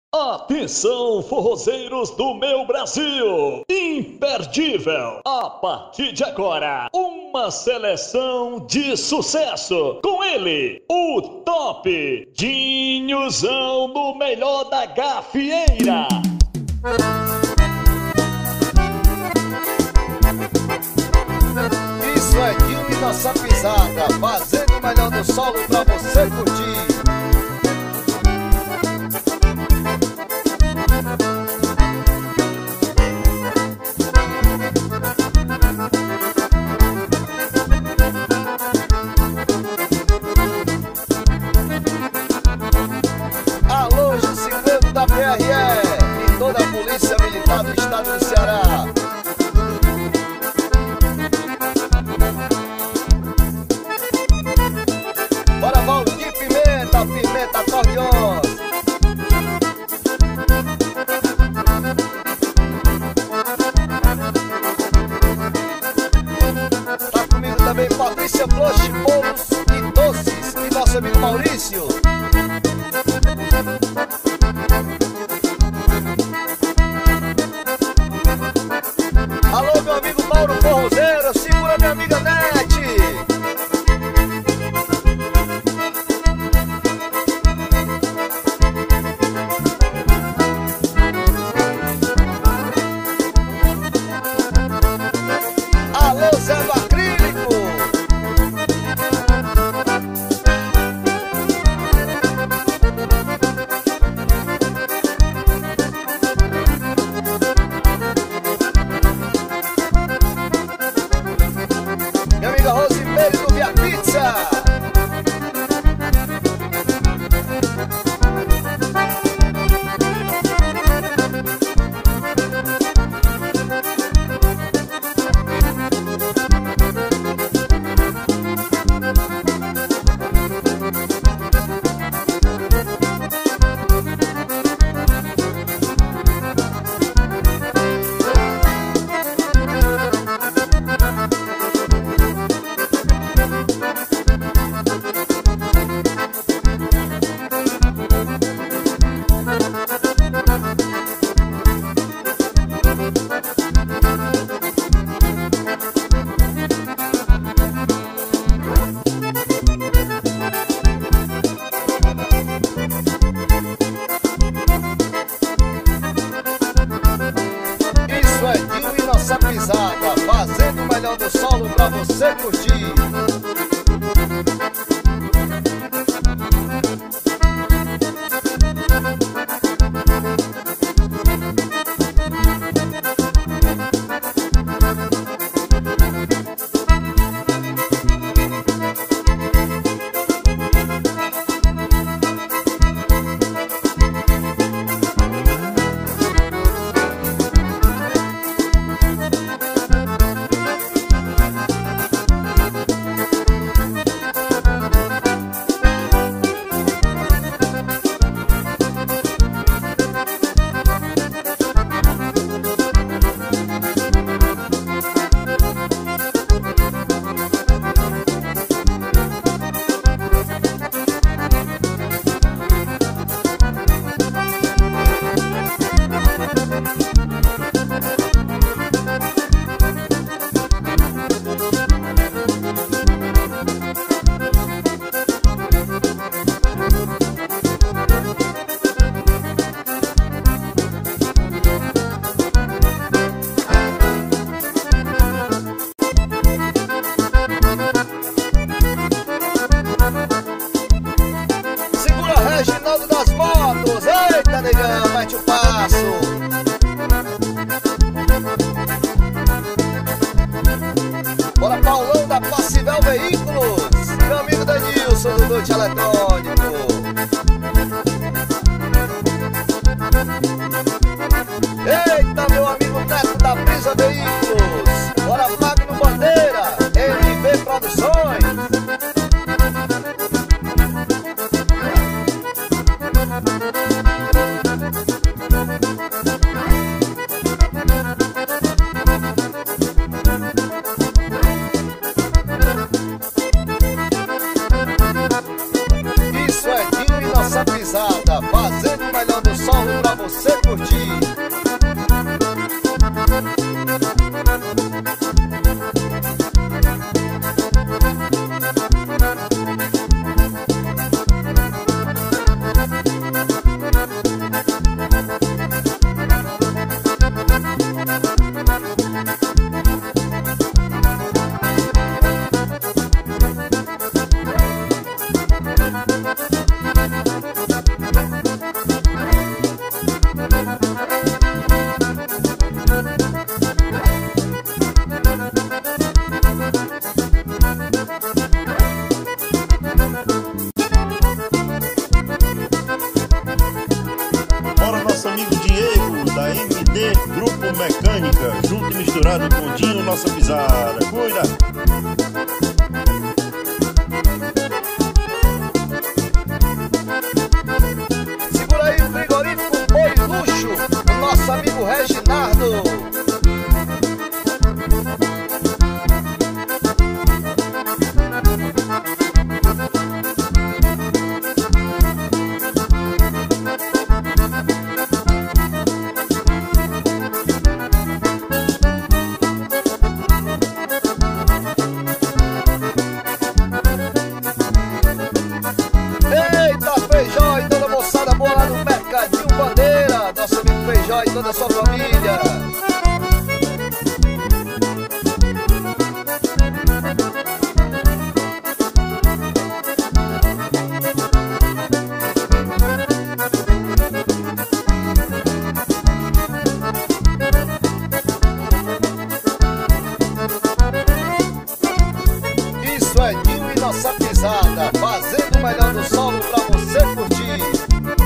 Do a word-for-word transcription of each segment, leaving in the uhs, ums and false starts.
Atenção, forrozeiros do meu Brasil! Imperdível! A partir de agora, uma seleção de sucesso. Com ele, o top Dinhozão no melhor da gafieira. Isso é Dinho e nossa pisada, fazendo o melhor do solo pra você curtir. Alô, Juscelino da P R E e toda a polícia militar do estado do Ceará. Bora, Valdir Pimenta, Pimenta Acordeon. Tá comigo também Patrícia Bloch, bolos e doces, e nosso amigo Maurício. Alô, meu amigo Mauro Forrozeiro, segura minha amiga Nete. Alô, Zé do Acrílico. Minha amiga Rosimeire do Via Pizza. Isso é Dinho e nossa pisada, fazendo o melhor do solo pra você curtir. curtir. Grupo Mecânica, junto e misturado com Dinho, nossa pisada. Cuida! Segura aí o frigorífico Boi Luxo, o nosso amigo Reginaldo. E toda a sua família. Isso é Dinho e nossa pisada, fazendo o melhor do solo pra você curtir.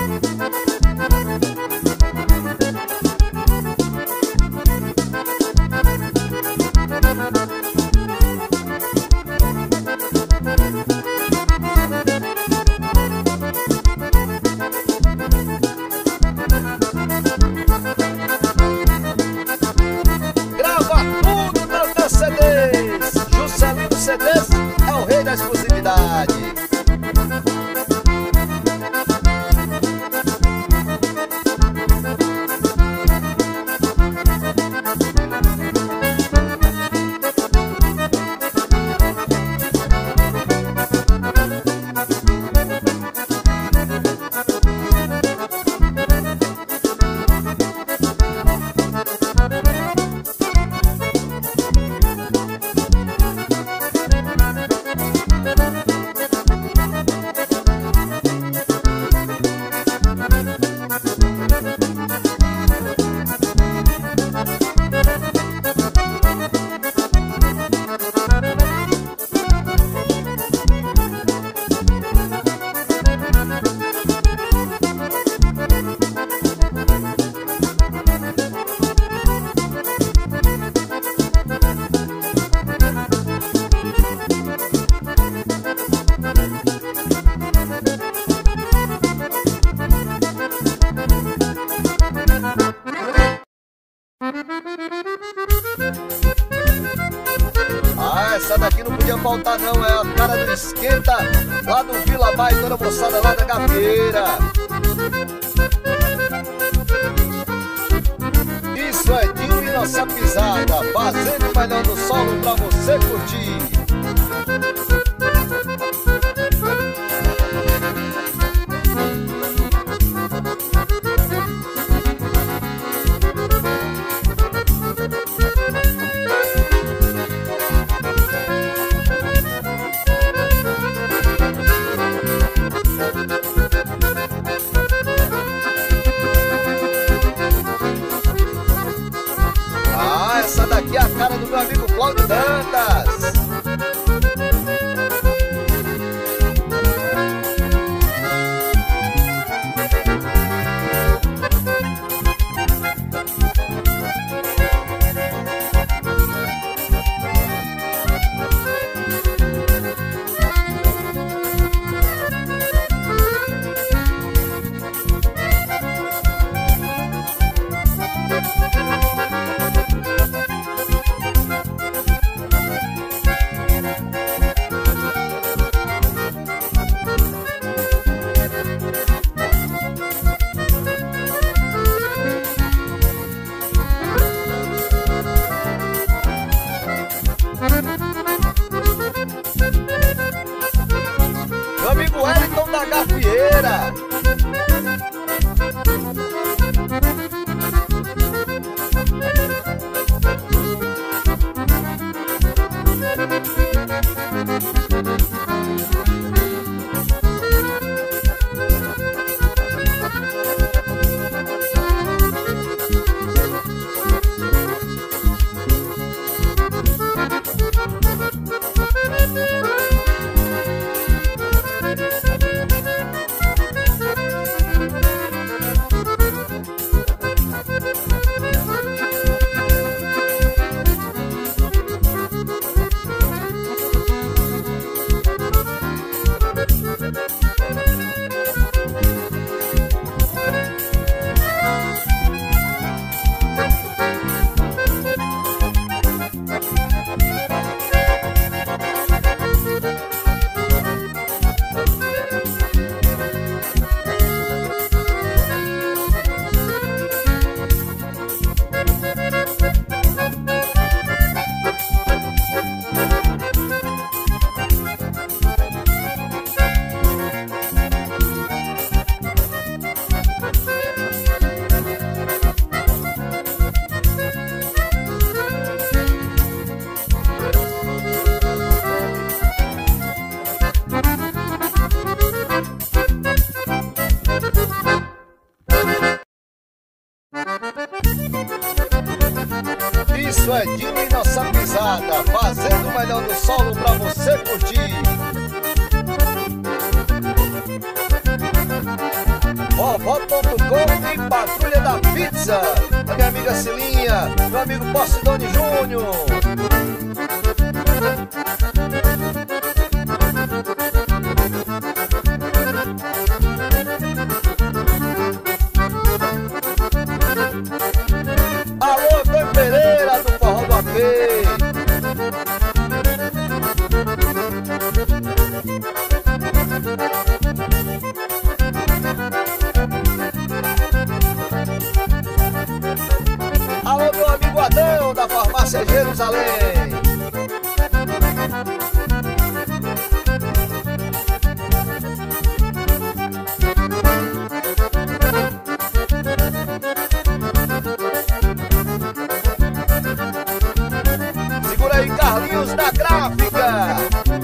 C Ds é o rei da exclusividade. Ah, essa daqui não podia faltar não, é a cara do Esquenta, lá do Vila Baia, toda a moçada lá da Gafieira. Isso é Dinho e nossa pisada, fazendo o melhor do solo pra você curtir. Essa daqui Isso é Dinho e nossa pisada, fazendo o melhor do solo pra você curtir. Vovó ponto com e Patrulha da Pizza. A minha amiga Cilinha, meu amigo Posidone Júnior. Alô, Tom Pereira do Forró do A P. Alô, meu amigo Adão da Farmácia Jerusalém. Segura aí, Carlinhos da Gráfica.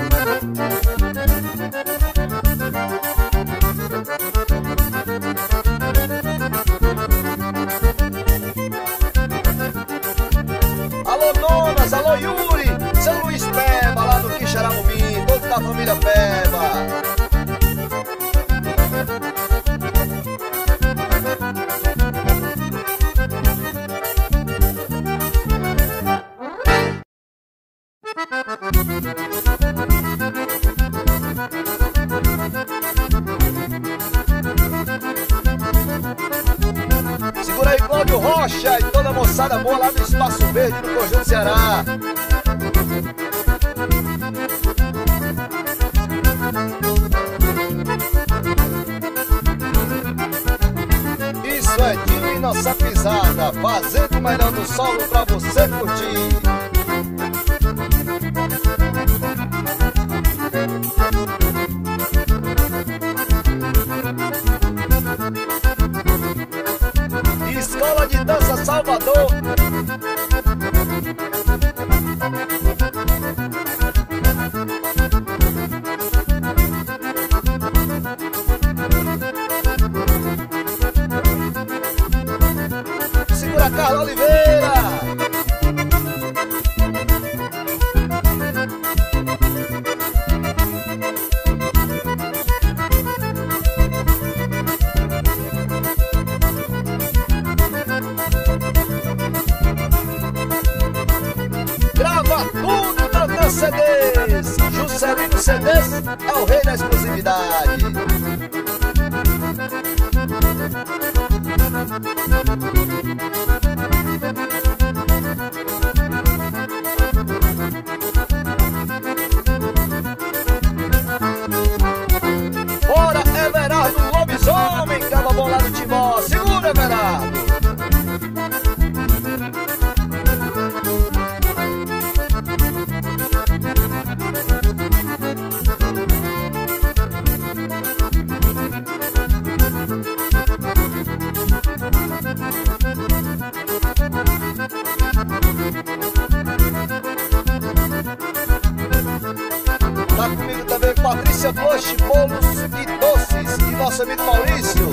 Alô, Donas, alô, Yuri, São Luís Peba, lá do Quixeramobim, todos da família Peba. Segura aí, Cláudio Rocha e toda a moçada boa lá do Espaço Verde, no Conjunto Ceará. Isso é Dinho e nossa pisada, fazendo o melhor do solo pra você curtir. Escola de Dança Salvador. Segura Carla Oliveira. Grava tudo Tantan C Ds. Juscelino C Ds é o rei da exclusividade. Bora, Everardo Lobisomem, tava bom lá no Timó. Segura, Everardo. Tá comigo também Patrícia Blush, bolos e doces, e nosso amigo Maurício.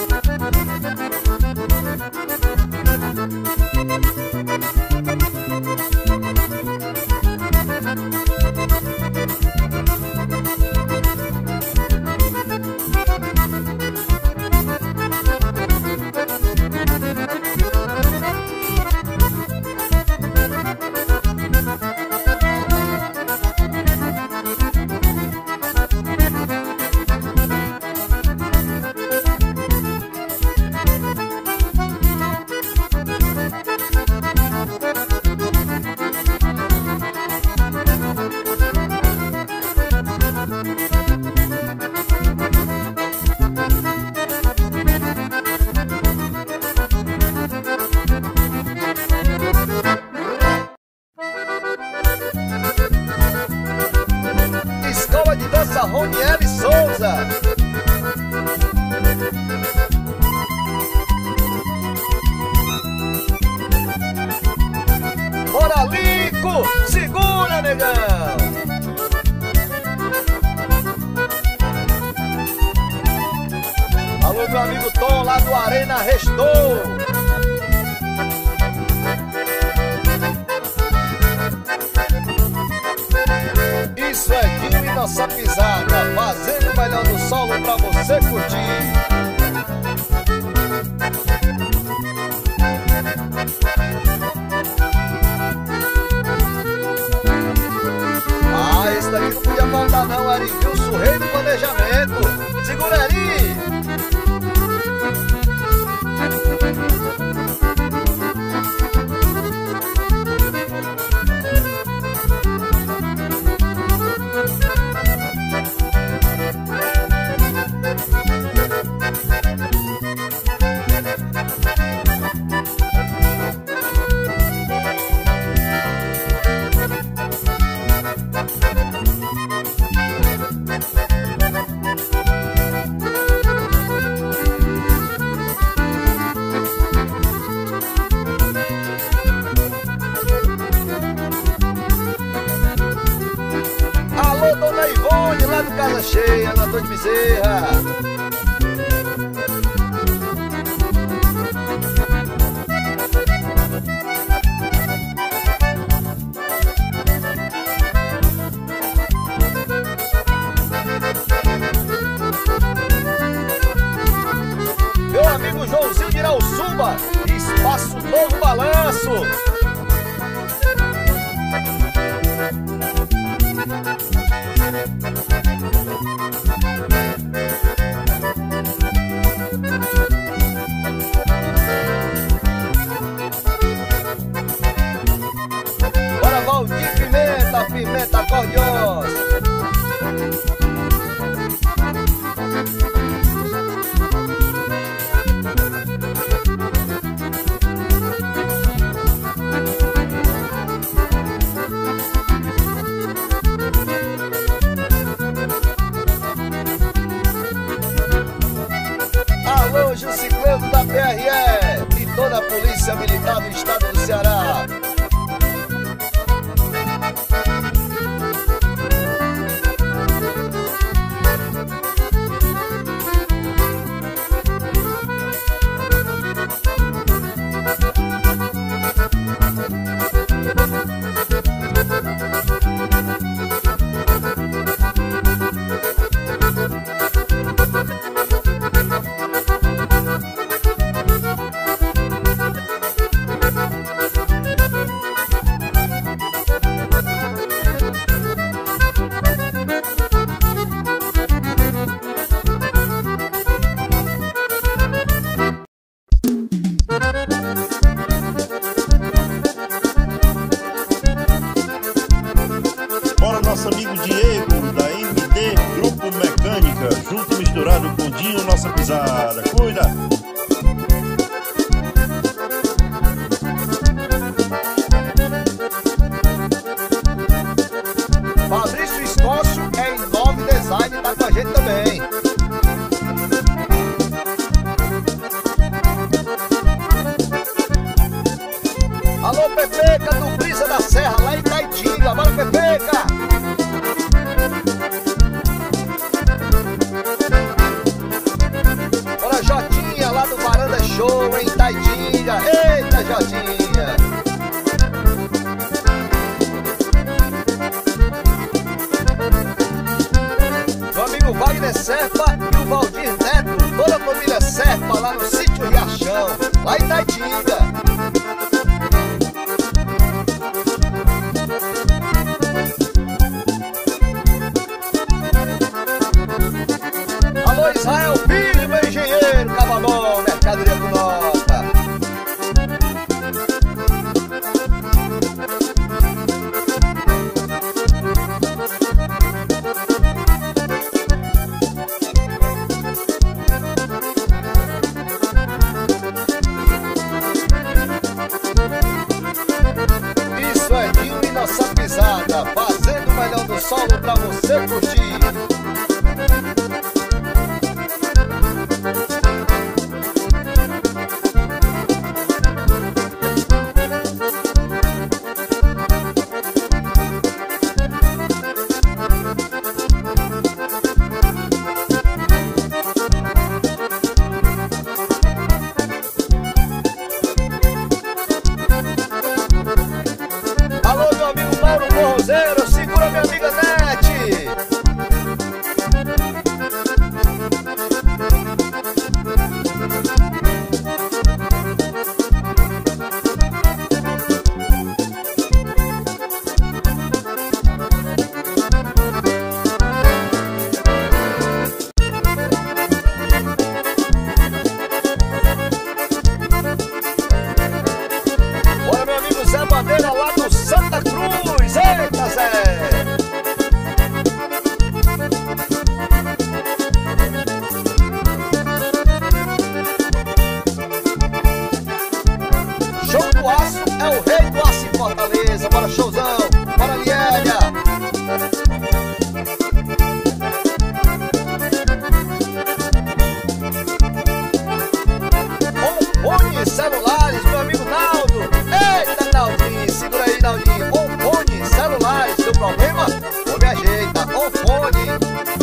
Escola de Dança Roniele Souza. Bora, Lico! Segura, negão! Alô, meu amigo Tom, lá do Arena Restou. dentro. Segura ali. Casa cheia na Dor de Bezerra. Meu amigo Joãozinho de Irauçuba, Espaço Novo Balanço. Pimenta Cordiosa. Alô, Jusciclano da P R E e toda a Polícia Militar do Estado do Ceará. Nosso amigo Diego, da M D Grupo Mecânica, junto e misturado com Dinho, nossa pisada. Cuida! Fabrício Escócio, é em Nove Design, tá com a gente também. Alô, Pepeca do Brisa da Serra, lá em Taitinga. Bora, Pepeca! Bora, Jotinha, lá do Varanda Show, em Taitinga. Eita, Jotinha! Meu amigo Wagner Serpa e o Valdir Neto, toda a família Serpa, lá no Sítio Riachão, lá em Taitinga. Alô, Israel Filho, meu engenheiro, Cavalão, mercadoria do Nota. Isso é Dinho e nossa pisada, fazendo o melhor do solo pra você curtir. Alô, meu amigo Mauro Corrozeiro, segura minha amiga Nete. aço é o rei do aço em Fortaleza. Bora, showzão, bora, Liélia. Ompone Celulares, meu amigo Naldo. Eita, Naldinho, segura aí, Naldinho. Ompone Celulares, seu problema? Ou me ajeita, Ompone.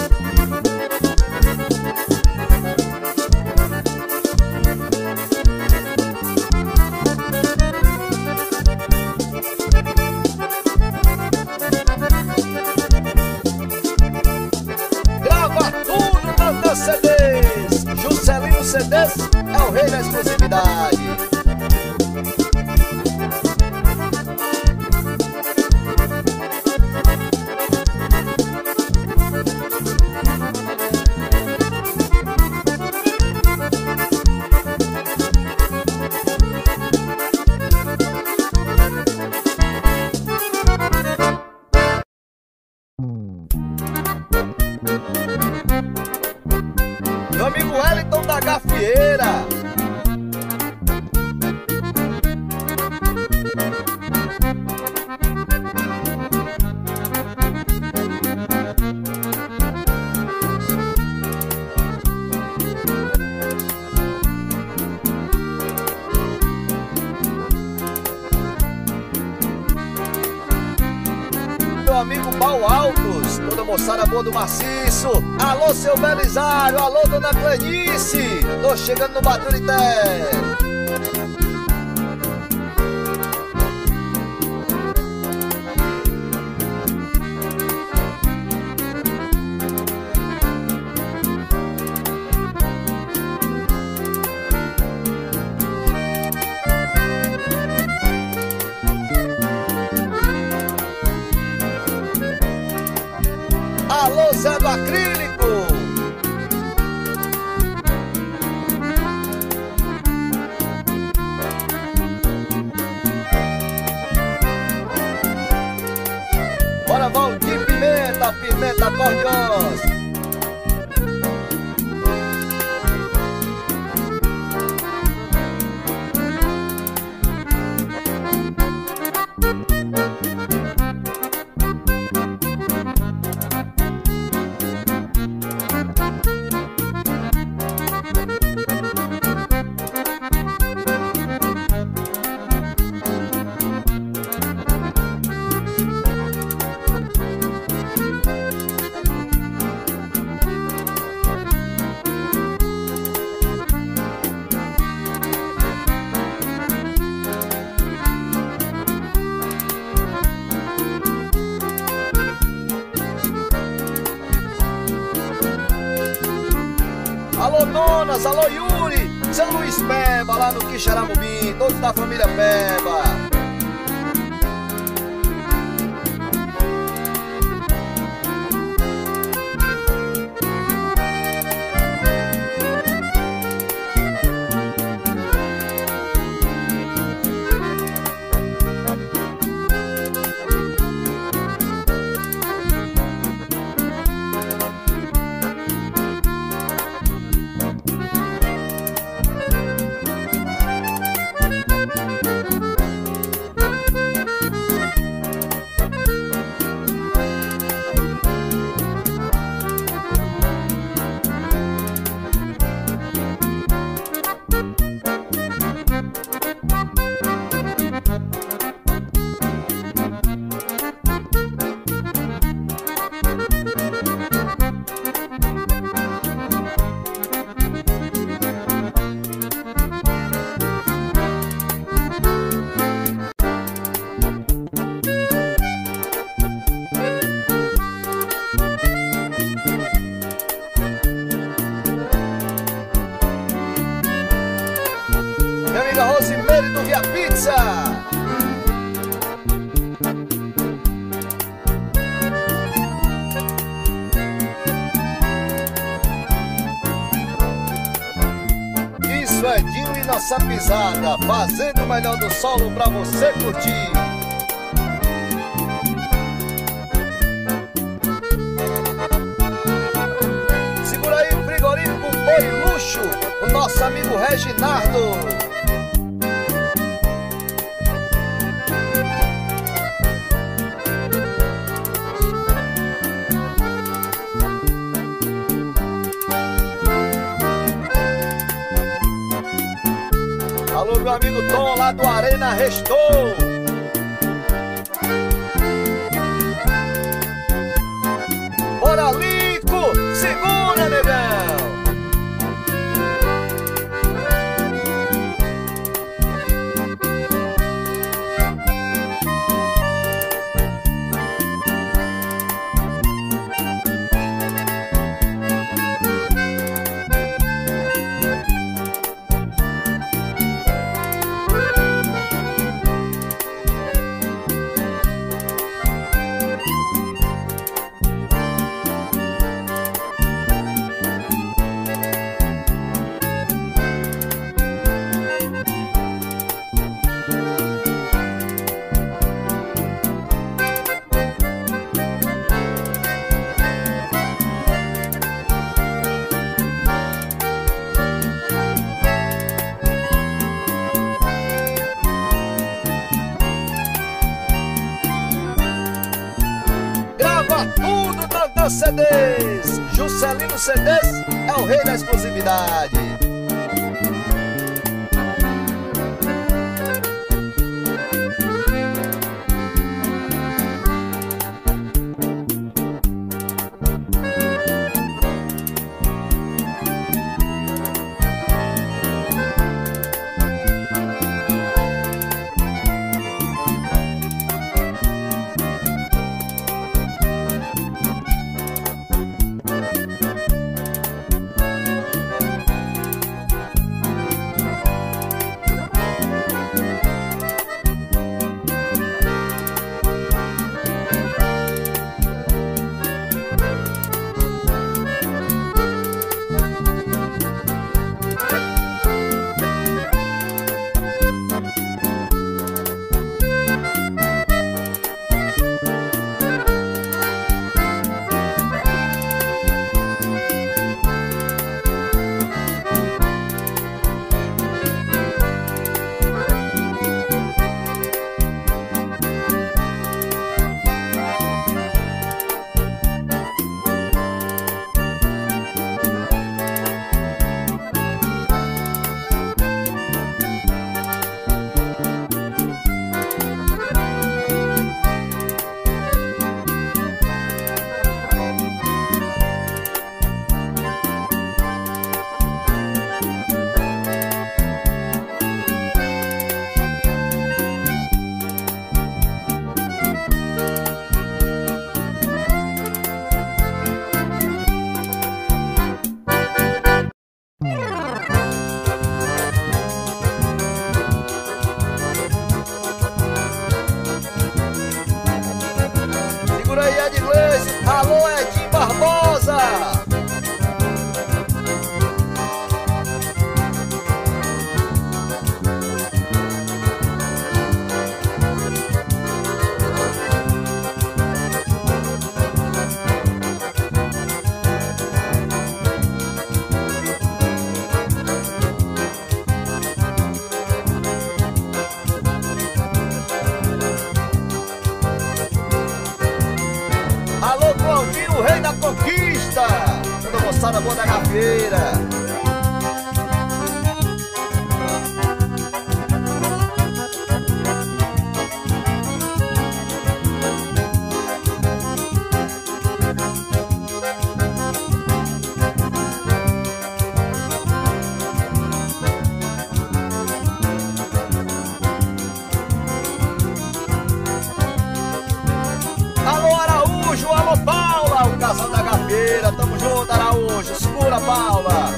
C Ds, Juscelino C Ds é o rei da exclusividade. Meu amigo Wellington da Gafieira. Meu amigo Pau Altos, toda moçada boa do maciço. Alô, seu Belisário, alô, dona Clenice. Tô chegando no Baturité. Alô, Zé do Acrílico. Bora, Valdir Pimenta, Pimenta Cordios. Alô, Donas, alô, Yuri, São Luís Peba, lá no Quixeramobim, todos da família Peba. Minha amiga Rosimeire do Via Pizza. Isso é Dinho e nossa pisada, fazendo o melhor do solo pra você curtir. Segura aí o frigorífico Boi Luxo, o nosso amigo Reginardo. meu amigo Tom lá do Arena Restou. Bora, Lico, segura, negão. Tudo Tantan C Ds. Juscelino C Ds é o rei da exclusividade. Alô, Edinho Barbosa. Alô, Claudinho, o rei da conquista. Toda moçada boa da gafeira. Alô, Araújo, alô, Paula, o casal da gafeira. Tamo junto, Araújo, segura, Paula.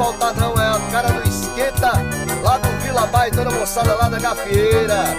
faltar não, é a cara do Esquenta, lá do Vila Baia, toda a moçada lá da Gafieira.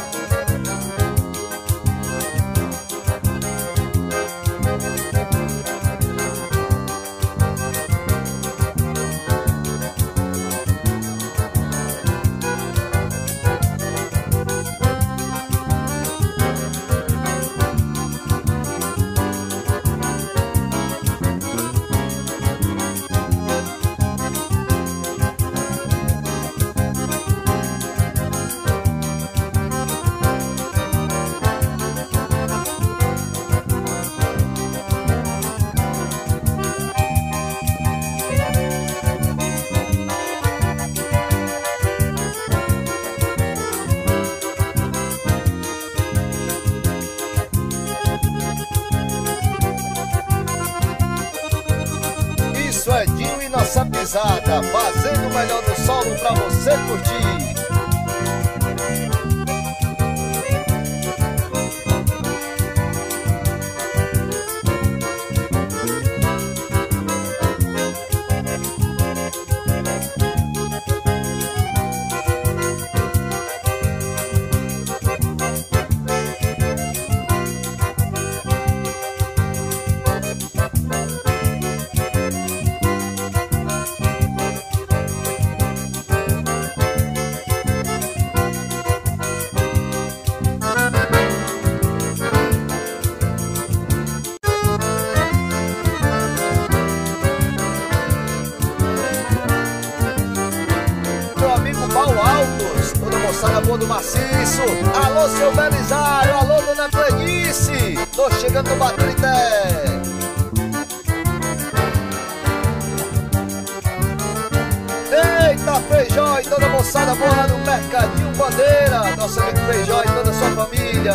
Edinho e nossa pisada, fazendo o melhor do solo pra você curtir. Toda moçada boa do maciço. Alô, seu Belisário, alô, dona Clenice, tô chegando no Baturité. Eita, Feijó e toda moçada boa lá no Mercadinho Bandeira. Nosso amigo Feijó e toda a sua família.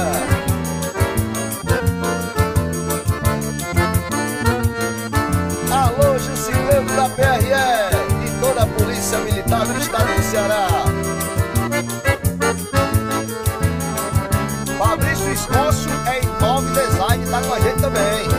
Alô, Jusileu da P R E e toda a Polícia Militar do Estado do Ceará. Fabrício Escócio é em nove Design, tá com a gente também.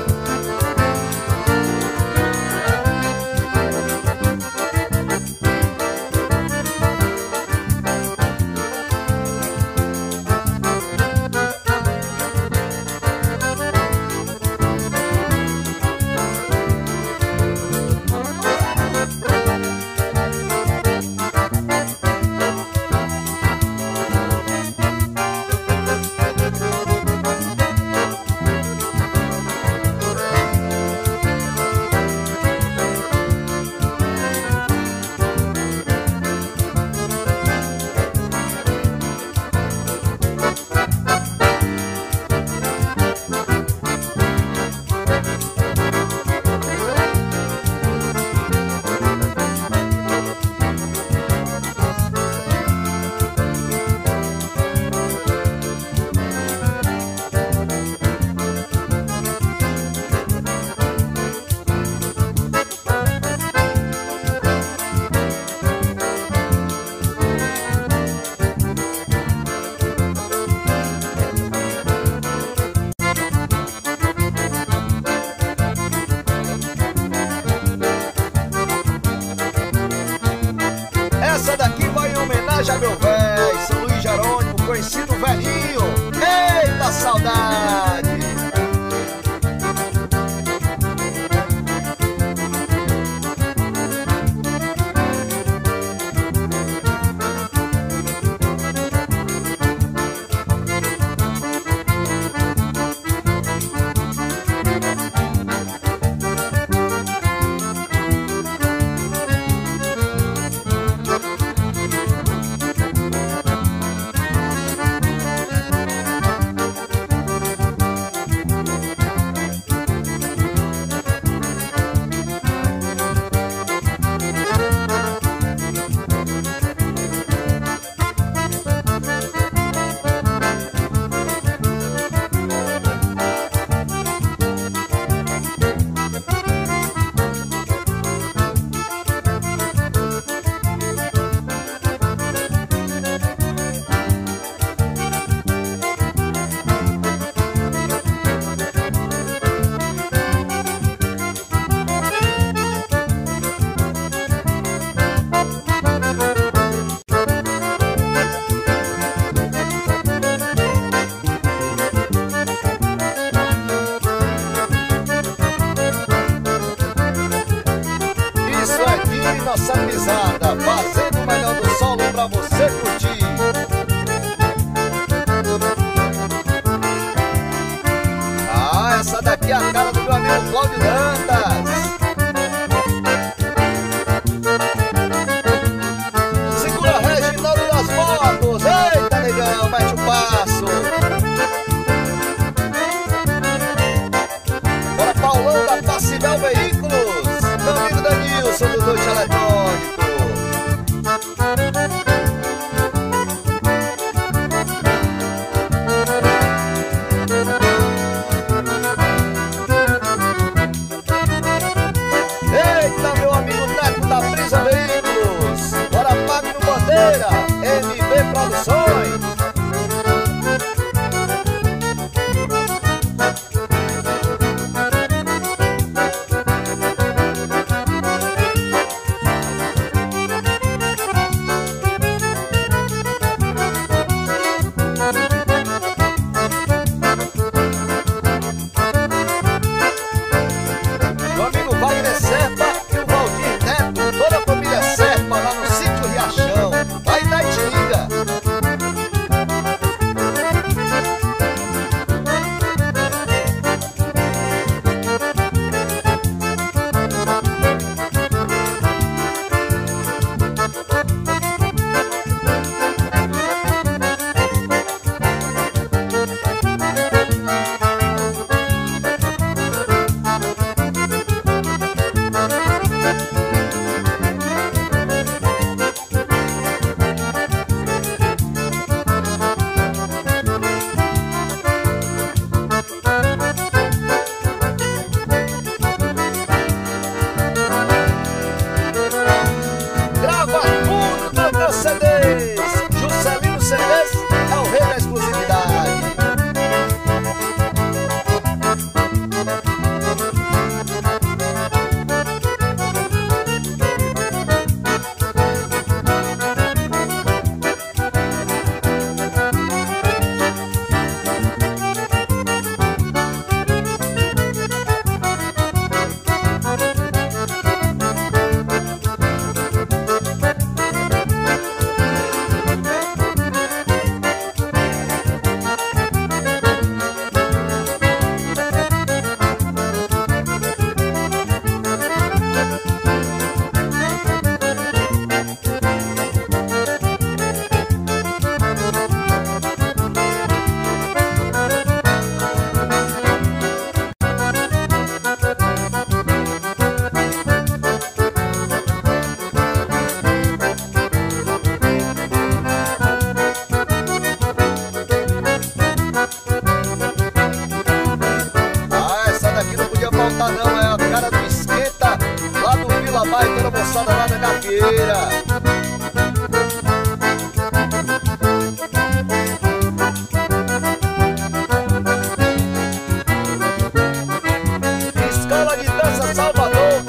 Essa daqui vai em homenagem a meu véi, São Luís Jerônimo, conhecido velhinho. Eita saudade! Isso é de nossa pisada, fazendo o melhor do solo pra você curtir. Ah, essa daqui é a cara do meu amigo Cláudio Dantas. Segura Reginaldo das Motos. Eita, negão, mete o passo. Bora, Paulão da Passivel Veículos. Meu amigo Danilson do Doce Eletrônico. Eita, meu amigo Neto da Brisa Veículos. Bora, Magno Bandeira, M B Produções. Meu amigo Wagner Serpa e o Valdir Neto, toda a família Serpa lá no Sítio Riachão, lá em Taitinga. Grava tudo, troca C Ds. Juscelino C Ds é o rei da exclusividade. Ah, essa daqui não podia faltar não, é a cara do Esquenta, lá do Vila Bairro, toda a moçada lá da Gafieira. Escola de Dança Salvador.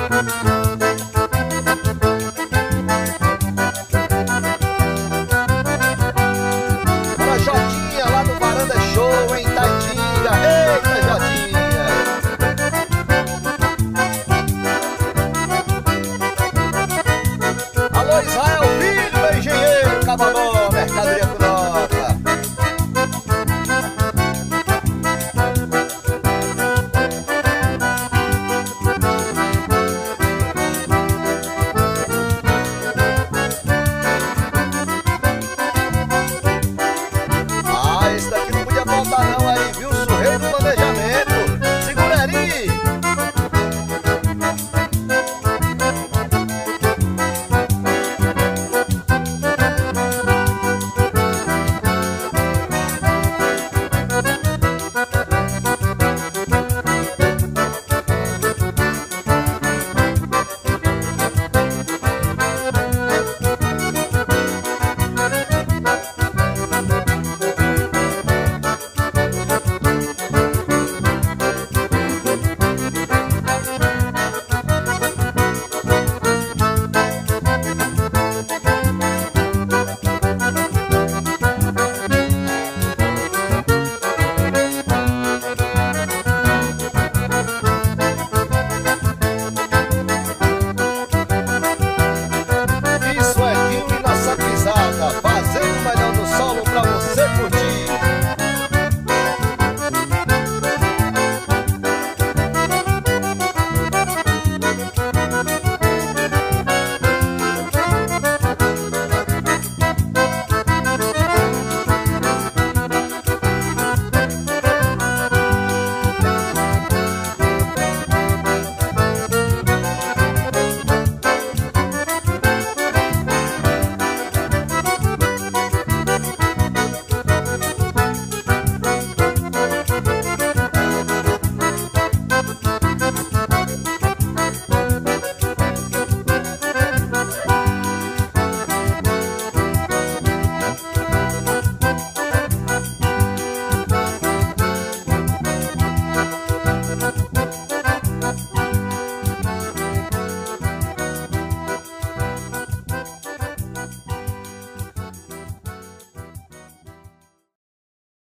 Para Jotinha, lá do Varanda Show, em Taitinga. Eita, Jotinha. Alô, Israel Filho, meu engenheiro, Cababó, mercadoria